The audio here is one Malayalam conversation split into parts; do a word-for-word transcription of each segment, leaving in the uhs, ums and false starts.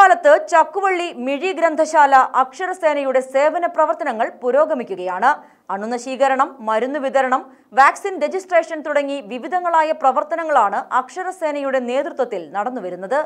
കാലത്ത് ചക്കുവള്ളി മിഴി ഗ്രന്ഥശാല അക്ഷരസേനയുടെ സേവന പ്രവർത്തനങ്ങൾ പുരോഗമിക്കുകയാണ്. അണുനശീകരണം, മരുന്ന് വിതരണം, വാക്സിൻ രജിസ്ട്രേഷൻ തുടങ്ങി വിവിധങ്ങളായ പ്രവർത്തനങ്ങളാണ് അക്ഷരസേനയുടെ നേതൃത്വത്തിൽ നടന്നുവരുന്നത്.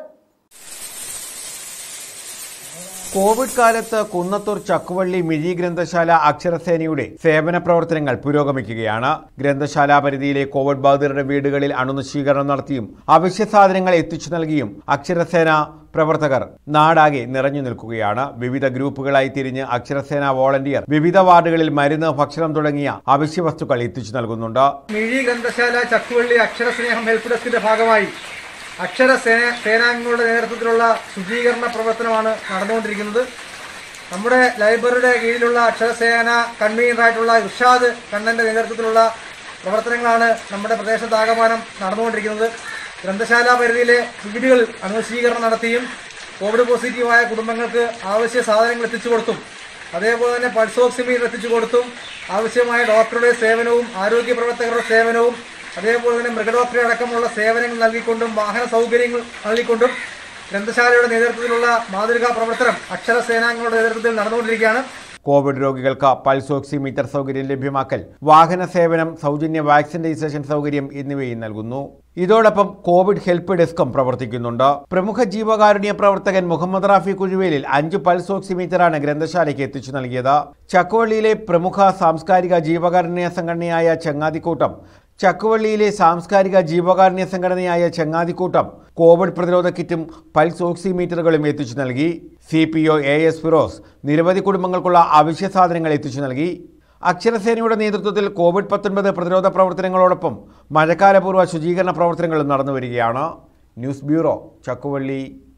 കോവിഡ് കാലത്ത് കുന്നത്തൂർ ചക്കുവള്ളി മിഴി ഗ്രന്ഥശാല അക്ഷരസേനയുടെ സേവന പ്രവർത്തനങ്ങൾ പുരോഗമിക്കുകയാണ്. ഗ്രന്ഥശാല പരിധിയിലെ കോവിഡ് ബാധിതരുടെ വീടുകളിൽ അണുനശീകരണം നടത്തിയും അവശ്യ സാധനങ്ങൾ എത്തിച്ചു നൽകിയും അക്ഷരസേന പ്രവർത്തകർ നാടാകെ നിറഞ്ഞു നിൽക്കുകയാണ്. വിവിധ ഗ്രൂപ്പുകളായി തിരിഞ്ഞ് അക്ഷരസേന വോളണ്ടിയർ വിവിധ വാർഡുകളിൽ മരുന്ന്, ഭക്ഷണം തുടങ്ങിയ അവശ്യ വസ്തുക്കൾ എത്തിച്ചു നൽകുന്നുണ്ട്. മിഴി ഗ്രന്ഥശാല ചക്കുവള്ളി അക്ഷരസ്നേഹം ഹെൽപ്പ് ഡെസ്കിന്റെ ഭാഗമായി അക്ഷര സേന സേനാംഗങ്ങളുടെ നേതൃത്വത്തിലുള്ള ശുചീകരണ പ്രവർത്തനമാണ് നടന്നുകൊണ്ടിരിക്കുന്നത്. നമ്മുടെ ലൈബ്രറിയുടെ കീഴിലുള്ള അക്ഷരസേന കൺവീനറായിട്ടുള്ള ഇർഷാദ് കണ്ണന്റെ നേതൃത്വത്തിലുള്ള പ്രവർത്തനങ്ങളാണ് നമ്മുടെ പ്രദേശത്താകമാനം നടന്നുകൊണ്ടിരിക്കുന്നത്. ഗ്രന്ഥശാല പരിധിയിലെ വീടുകൾ അണുനശീകരണം നടത്തിയും കോവിഡ് പോസിറ്റീവായ കുടുംബങ്ങൾക്ക് ആവശ്യ സാധനങ്ങൾ എത്തിച്ചു കൊടുത്തും അതേപോലെ തന്നെ പൾസ് ഓക്സിമീറ്റർ എത്തിച്ചു കൊടുത്തും ആവശ്യമായ ഡോക്ടറുടെ സേവനവും ആരോഗ്യ പ്രവർത്തകരുടെ സേവനവും അതേപോലെ തന്നെ മൃഗഡോക്ടറെ അടക്കമുള്ള സേവനങ്ങൾ നൽകിക്കൊണ്ടും വാഹന സൗകര്യങ്ങൾ നൽകിക്കൊണ്ടും ഗ്രന്ഥശാലയുടെ നേതൃത്വത്തിലുള്ള മാതൃകാ പ്രവർത്തനം അക്ഷരസേനാംഗങ്ങളുടെ നേതൃത്വത്തിൽ നടന്നുകൊണ്ടിരിക്കുകയാണ്. കോവിഡ് രോഗികൾക്ക് പൾസ് ഓക്സിമീറ്റർ സൗകര്യം ലഭ്യമാക്കൽ, വാഹന സേവനം, സൗജന്യ വാക്സിൻ രജിസ്ട്രേഷൻ സൗകര്യം എന്നിവയും നൽകുന്നു. ഇതോടൊപ്പം കോവിഡ് ഹെൽപ്പ് ഡെസ്കും പ്രവർത്തിക്കുന്നുണ്ട്. പ്രമുഖ ജീവകാരുണ്യ പ്രവർത്തകൻ മുഹമ്മദ് റാഫി കുഴുവേലിൽ അഞ്ച് പൾസ് ഓക്സിമീറ്ററാണ് ഗ്രന്ഥശാലയ്ക്ക് എത്തിച്ചു നൽകിയത്. ചക്കുവള്ളിയിലെ പ്രമുഖ സാംസ്കാരിക ജീവകാരുണ്യ സംഘടനയായ ചങ്ങാതിക്കൂട്ടം ചക്കുവള്ളിയിലെ സാംസ്കാരിക ജീവകാരുണ്യ സംഘടനയായ ചങ്ങാതിക്കൂട്ടം കോവിഡ് പ്രതിരോധ കിറ്റും പൾസ് ഓക്സിമീറ്ററുകളും എത്തിച്ചു നൽകി. C P O A S Firoz നിരവധി കുടുംബങ്ങൾക്കുള്ള അവശ്യ സാധനങ്ങൾ എത്തിച്ചു നൽകി. അക്ഷരസേനയുടെ നേതൃത്വത്തിൽ കോവിഡ് പത്തൊൻപത് പ്രതിരോധ പ്രവർത്തനങ്ങളോടൊപ്പം മഴക്കാലപൂർവ്വ ശുചീകരണ പ്രവർത്തനങ്ങളും നടന്നുവരികയാണ്. News bureau, Chakkuvalli.